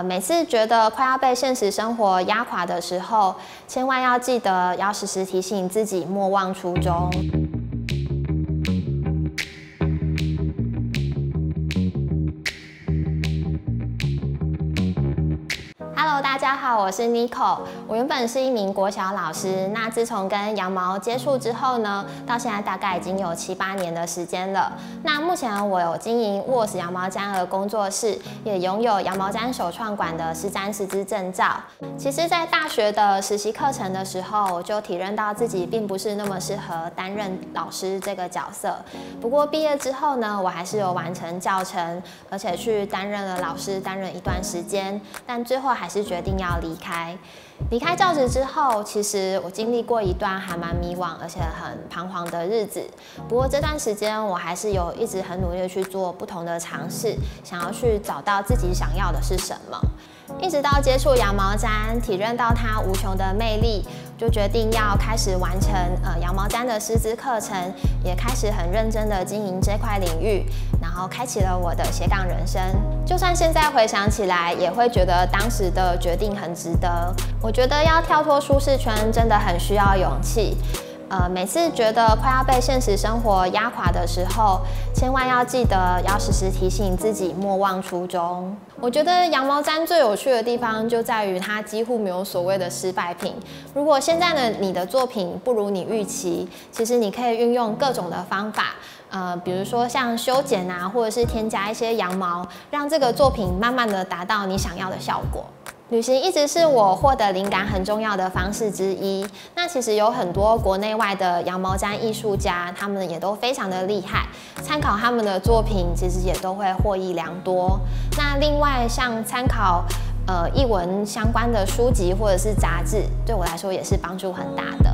每次觉得快要被现实生活压垮的时候，千万要记得要时时提醒自己莫忘初衷。Hello， 大家好，我是 Nico。我原本是一名国小老师，那自从跟羊毛接触之后呢，到现在大概已经有7、8年的时间了。那目前我有经营WOS羊毛毡儿工作室，也拥有羊毛毡手创馆的师毡师资证照。其实，在大学的实习课程的时候，我就体认到自己并不是那么适合担任老师这个角色。不过毕业之后呢，我还是有完成教程，而且去担任了老师，担任一段时间，但最后还是决定要离开。离开教职之后，其实我经历过一段还蛮迷惘，而且很彷徨的日子。不过这段时间，我还是有一直很努力的去做不同的尝试，想要去找到自己想要的是什么。一直到接触羊毛毡，体认到它无穷的魅力，就决定要开始完成羊毛毡的师资课程，也开始很认真的经营这块领域，然后开启了我的斜杠人生。就算现在回想起来，也会觉得当时的决定很值得。我觉得要跳脱舒适圈真的很需要勇气。每次觉得快要被现实生活压垮的时候，千万要记得要时时提醒自己莫忘初衷。我觉得羊毛毡最有趣的地方就在于它几乎没有所谓的失败品。如果现在你的作品不如你预期，其实你可以运用各种的方法，比如说像修剪啊，或者是添加一些羊毛，让这个作品慢慢的达到你想要的效果。旅行一直是我获得灵感很重要的方式之一。那其实有很多国内外的羊毛毡艺术家，他们也都非常的厉害。参考他们的作品，其实也都会获益良多。那另外像参考艺文相关的书籍或者是杂志，对我来说也是帮助很大的。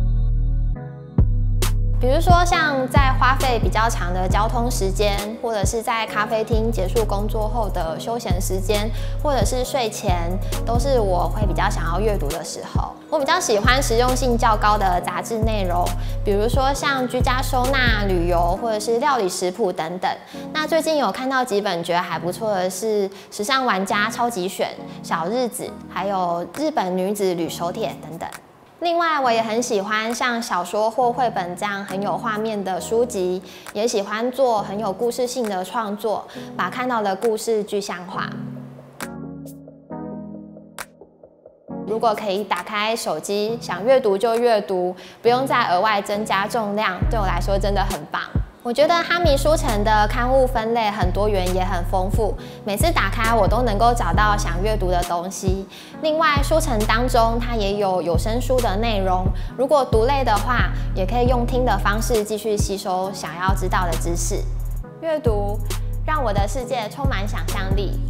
比如说，像在花费比较长的交通时间，或者是在咖啡厅结束工作后的休闲时间，或者是睡前，都是我会比较想要阅读的时候。我比较喜欢实用性较高的杂志内容，比如说像居家收纳、旅游，或者是料理食谱等等。那最近有看到几本觉得还不错的是《时尚玩家超级选》、《小日子》，还有《日本女子旅手帖》等等。另外，我也很喜欢像小说或绘本这样很有画面的书籍，也喜欢做很有故事性的创作，把看到的故事具象化。如果可以打开手机，想阅读就阅读，不用再额外增加重量，对我来说真的很棒。我觉得哈迷书城的刊物分类很多元也很丰富，每次打开我都能够找到想阅读的东西。另外，书城当中它也有有声书的内容，如果读累的话，也可以用听的方式继续吸收想要知道的知识。阅读让我的世界充满想象力。